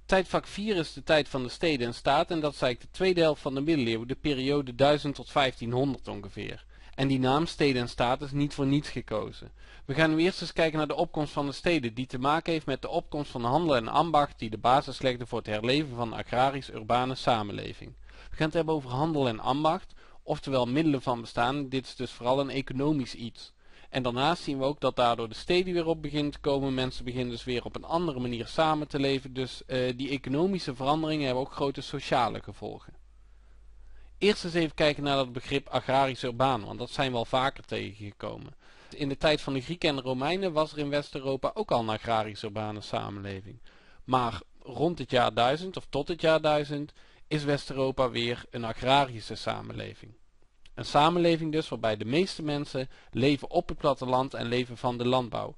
Tijdvak 4 is de tijd van de steden en staten en dat is eigenlijk de tweede helft van de middeleeuwen, de periode 1000 tot 1500 ongeveer. En die naam steden en staten is niet voor niets gekozen. We gaan nu eerst eens kijken naar de opkomst van de steden, die te maken heeft met de opkomst van handel en ambacht die de basis legde voor het herleven van de agrarisch-urbane samenleving. We gaan het hebben over handel en ambacht, oftewel middelen van bestaan. Dit is dus vooral een economisch iets. En daarnaast zien we ook dat daardoor de steden weer op beginnen te komen. Mensen beginnen dus weer op een andere manier samen te leven. Dus die economische veranderingen hebben ook grote sociale gevolgen. Eerst eens even kijken naar dat begrip agrarisch-urbaan, want dat zijn we al vaker tegengekomen. In de tijd van de Grieken en de Romeinen was er in West-Europa ook al een agrarisch-urbane samenleving. Maar rond het jaar 1000 of tot het jaar 1000 is West-Europa weer een agrarische samenleving. Een samenleving dus waarbij de meeste mensen leven op het platteland en leven van de landbouw.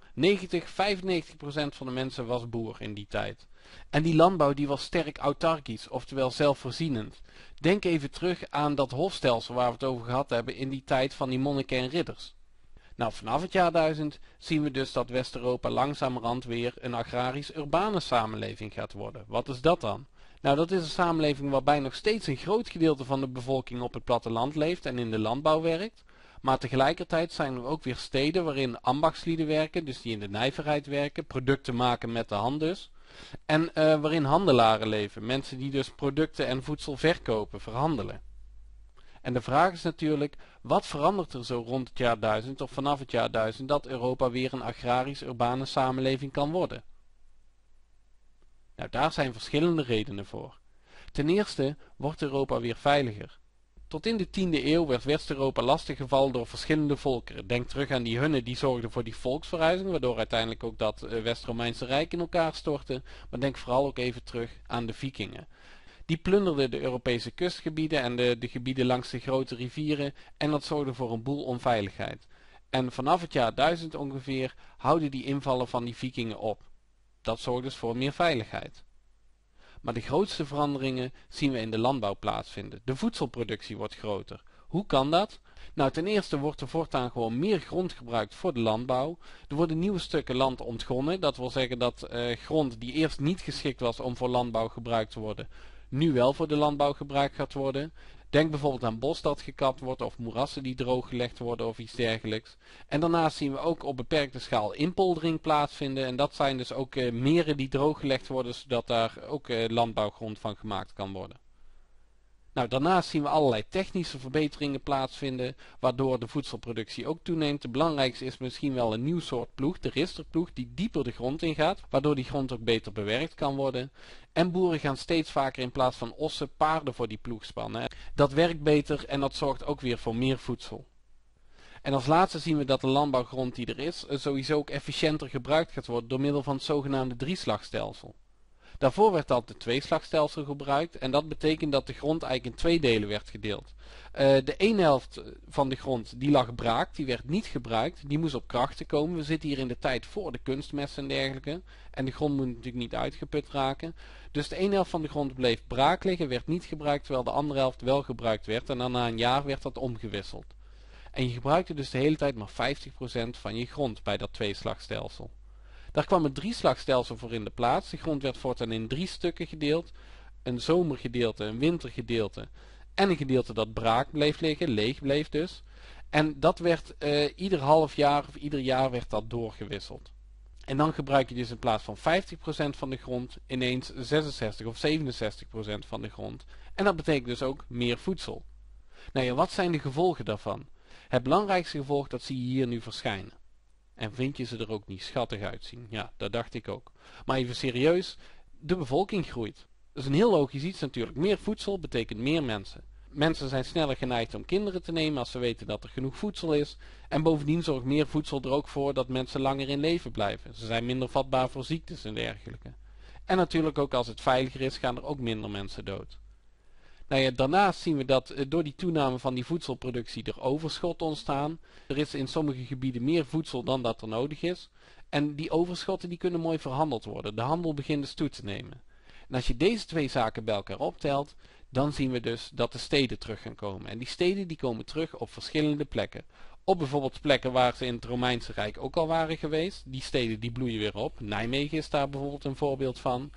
95% van de mensen was boer in die tijd. En die landbouw die was sterk autarkisch, oftewel zelfvoorzienend. Denk even terug aan dat hofstelsel waar we het over gehad hebben in die tijd van die monniken en ridders. Nou, vanaf het jaar 1000 zien we dus dat West-Europa langzamerhand weer een agrarisch-urbane samenleving gaat worden. Wat is dat dan? Nou, dat is een samenleving waarbij nog steeds een groot gedeelte van de bevolking op het platteland leeft en in de landbouw werkt. Maar tegelijkertijd zijn er ook weer steden waarin ambachtslieden werken, dus die in de nijverheid werken, producten maken met de hand dus. En waarin handelaren leven, mensen die dus producten en voedsel verkopen, verhandelen. En de vraag is natuurlijk, wat verandert er zo rond het jaar 1000 of vanaf het jaar 1000 dat Europa weer een agrarisch-urbane samenleving kan worden? Nou, daar zijn verschillende redenen voor. Ten eerste wordt Europa weer veiliger. Tot in de 10e eeuw werd West-Europa lastiggevallen door verschillende volkeren. Denk terug aan die Hunnen die zorgden voor die volksverhuizing, waardoor uiteindelijk ook dat West-Romeinse Rijk in elkaar stortte. Maar denk vooral ook even terug aan de Vikingen. Die plunderden de Europese kustgebieden en de gebieden langs de grote rivieren en dat zorgde voor een boel onveiligheid. En vanaf het jaar 1000 ongeveer houden die invallen van die Vikingen op. Dat zorgt dus voor meer veiligheid. Maar de grootste veranderingen zien we in de landbouw plaatsvinden. De voedselproductie wordt groter. Hoe kan dat? Nou, ten eerste wordt er voortaan gewoon meer grond gebruikt voor de landbouw. Er worden nieuwe stukken land ontgonnen. Dat wil zeggen dat grond die eerst niet geschikt was om voor landbouw gebruikt te worden, nu wel voor de landbouw gebruikt gaat worden. Denk bijvoorbeeld aan bos dat gekapt wordt of moerassen die drooggelegd worden of iets dergelijks. En daarnaast zien we ook op beperkte schaal inpoldering plaatsvinden. En dat zijn dus ook meren die drooggelegd worden zodat daar ook landbouwgrond van gemaakt kan worden. Nou, daarnaast zien we allerlei technische verbeteringen plaatsvinden, waardoor de voedselproductie ook toeneemt. De belangrijkste is misschien wel een nieuw soort ploeg, de risterploeg, die dieper de grond ingaat, waardoor die grond ook beter bewerkt kan worden. En boeren gaan steeds vaker in plaats van ossen paarden voor die ploeg spannen. Dat werkt beter en dat zorgt ook weer voor meer voedsel. En als laatste zien we dat de landbouwgrond die er is, sowieso ook efficiënter gebruikt gaat worden door middel van het zogenaamde drieslagstelsel. Daarvoor werd altijd het tweeslagstelsel gebruikt en dat betekent dat de grond eigenlijk in twee delen werd gedeeld. De ene helft van de grond die lag braak, die werd niet gebruikt, die moest op krachten komen. We zitten hier in de tijd voor de kunstmest en dergelijke en de grond moet natuurlijk niet uitgeput raken. Dus de ene helft van de grond bleef braak liggen, werd niet gebruikt, terwijl de andere helft wel gebruikt werd en dan na een jaar werd dat omgewisseld. En je gebruikte dus de hele tijd maar 50% van je grond bij dat tweeslagstelsel. Daar kwam het drieslagstelsel voor in de plaats. De grond werd voortaan in 3 stukken gedeeld. Een zomergedeelte, een wintergedeelte en een gedeelte dat braak bleef liggen, leeg bleef dus. En dat werd ieder half jaar of ieder jaar werd dat doorgewisseld. En dan gebruik je dus in plaats van 50% van de grond ineens 66 of 67% van de grond. En dat betekent dus ook meer voedsel. Nou ja, wat zijn de gevolgen daarvan? Het belangrijkste gevolg dat zie je hier nu verschijnen. En vind je ze er ook niet schattig uitzien? Ja, dat dacht ik ook. Maar even serieus, de bevolking groeit. Dat is een heel logisch iets natuurlijk. Meer voedsel betekent meer mensen. Mensen zijn sneller geneigd om kinderen te nemen als ze weten dat er genoeg voedsel is. En bovendien zorgt meer voedsel er ook voor dat mensen langer in leven blijven. Ze zijn minder vatbaar voor ziektes en dergelijke. En natuurlijk ook als het veiliger is, gaan er ook minder mensen dood. Nou ja, daarnaast zien we dat door die toename van die voedselproductie er overschot ontstaan. Er is in sommige gebieden meer voedsel dan dat er nodig is. En die overschotten die kunnen mooi verhandeld worden. De handel begint dus toe te nemen. En als je deze twee zaken bij elkaar optelt, dan zien we dus dat de steden terug gaan komen. En die steden die komen terug op verschillende plekken. Op bijvoorbeeld plekken waar ze in het Romeinse Rijk ook al waren geweest. Die steden die bloeien weer op. Nijmegen is daar bijvoorbeeld een voorbeeld van.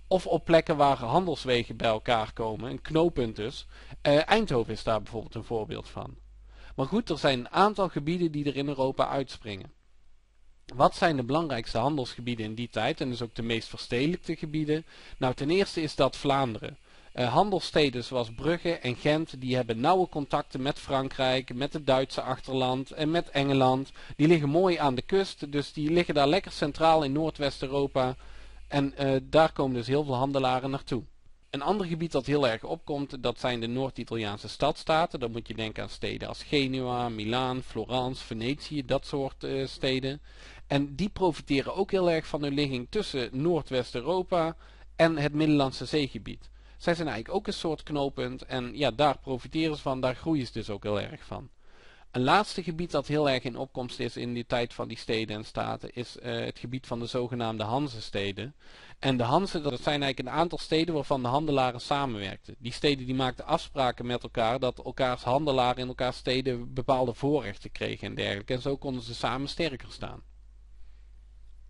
Of op plekken waar handelswegen bij elkaar komen, een knooppunt dus. Eindhoven is daar bijvoorbeeld een voorbeeld van. Maar goed, er zijn een aantal gebieden die er in Europa uitspringen. Wat zijn de belangrijkste handelsgebieden in die tijd en dus ook de meest verstedelijkte gebieden? Nou, ten eerste is dat Vlaanderen. Handelssteden zoals Brugge en Gent, die hebben nauwe contacten met Frankrijk, met het Duitse achterland en met Engeland. Die liggen mooi aan de kust, dus die liggen daar lekker centraal in Noordwest-Europa. En daar komen dus heel veel handelaren naartoe. Een ander gebied dat heel erg opkomt, dat zijn de Noord-Italiaanse stadstaten. Dan moet je denken aan steden als Genua, Milaan, Florence, Venetië, dat soort steden. En die profiteren ook heel erg van hun ligging tussen Noordwest-Europa en het Middellandse zeegebied. Zij zijn eigenlijk ook een soort knooppunt en ja, daar profiteren ze van, daar groeien ze dus ook heel erg van. Een laatste gebied dat heel erg in opkomst is in die tijd van die steden en staten is het gebied van de zogenaamde Hanzesteden. En de Hanzen, dat zijn eigenlijk een aantal steden waarvan de handelaren samenwerkten. Die steden die maakten afspraken met elkaar dat elkaars handelaren in elkaars steden bepaalde voorrechten kregen en dergelijke. En zo konden ze samen sterker staan.